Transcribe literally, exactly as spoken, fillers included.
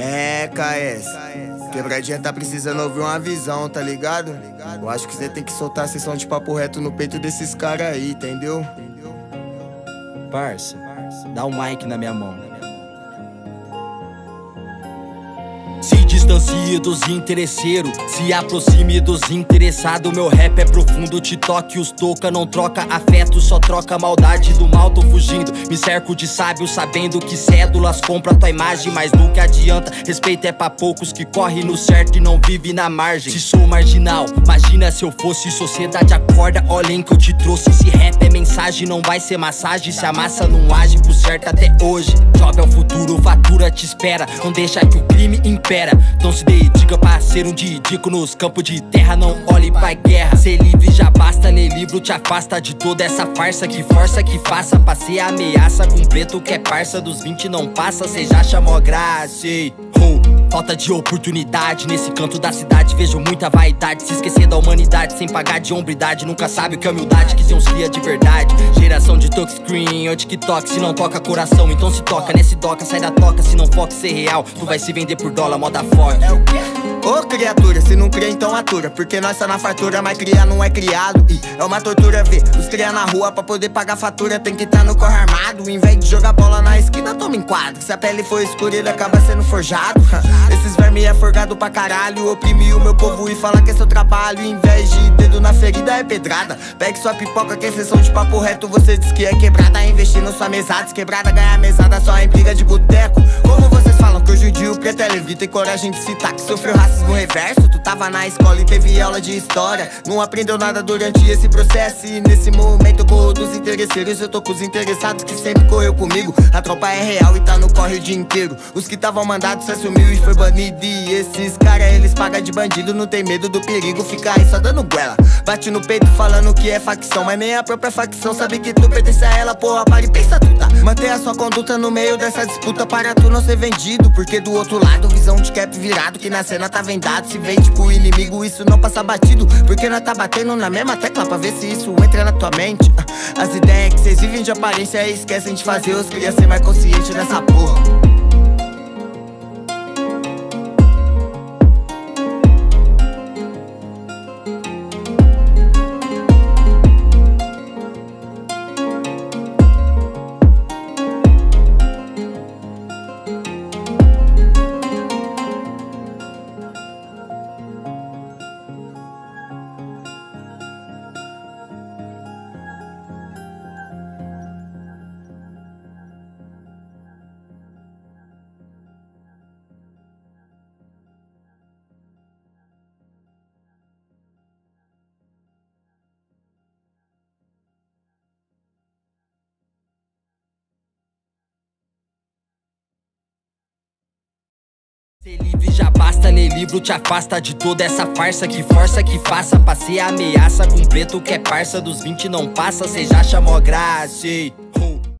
É, K S. Quebradinha tá precisando ouvir uma visão, tá ligado? Eu acho que você tem que soltar a sessão de papo reto no peito desses caras aí, entendeu? Parça, dá um mic na minha mão. Se distancie dos interesseiros, se aproxime dos interessados. Meu rap é profundo, te toque os toca. Não troca afeto, só troca maldade. Do mal tô fugindo, me cerco de sábios, sabendo que cédulas compra tua imagem. Mas nunca adianta, respeito é pra poucos que corre no certo e não vive na margem. Se sou marginal, imagina se eu fosse sociedade. Acorda, olhem que eu te trouxe. Se rap é mensagem, não vai ser massagem. Se a massa não age por certo até hoje, jovem é o futuro, fatura te espera. Não deixa que o crime impera. Então se dedica pra ser um didico nos campos de terra. Não olhe pra guerra, ser livre já basta. Ler livro te afasta de toda essa farsa. Que força que faça pra ser ameaça. Com preto que é parça dos vinte não passa. Cê já chamou graça, oh. Falta de oportunidade nesse canto da cidade. Vejo muita vaidade, se esquecer da humanidade sem pagar de hombridade. Nunca sabe o que é humildade, que tem uns cria de verdade. Geração de touchscreen ou TikTok. Se não toca coração, então se toca, né? Se toca, sai da toca. Se não foca ser real, tu vai se vender por dólar, moda forte. É o quê? Ô criatura, se não crê então atura. Porque nós tá na fartura, mas criar não é criado. E é uma tortura ver os cria na rua. Pra poder pagar fatura tem que tá no corre armado. Em vez de jogar bola na esquina, toma em quadro. Se a pele for escura ele acaba sendo forjado. Esses vermes é forgado pra caralho. Oprime o meu povo e fala que é seu trabalho. Em vez de dedo na ferida é pedrada. Pegue sua pipoca que é sessão de papo reto. Você diz que é quebrada, investir na sua mesada. Desquebrada, ganhar mesada só em briga de boteco. Como vocês falam que hoje o dia o preto é levita. Tem coragem de citar que sofreu racismo reverso. Tu tava na escola e teve aula de história. Não aprendeu nada durante esse processo. E nesse momento eu corro dos interesseiros. Eu tô com os interessados que sempre correu comigo. A tropa é real e tá no corre o dia inteiro. Os que tavam mandados se assumiu e foi banido. E esses caras eles pagam de bandido. Não tem medo do perigo, fica aí só dando guela. Bate no peito falando que é facção, mas nem a própria facção sabe que tu pertence a ela. Porra, para e pensa tu, tá? Mantenha a sua conduta no meio dessa disputa para tu não ser vendido. Porque do outro lado, visão de cap virado, que na cena tá vendado. Se vende pro inimigo, isso não passa batido. Porque nós tá batendo na mesma tecla pra ver se isso entra na tua mente. As ideias que cês vivem de aparência e esquecem de fazer os cria ser mais consciente nessa porra. Ser livre já basta, ler livro te afasta de toda essa farsa. Que força que faça pra ser ameaça. Com preto que é parça dos vinte não passa. Cê já chamou graça,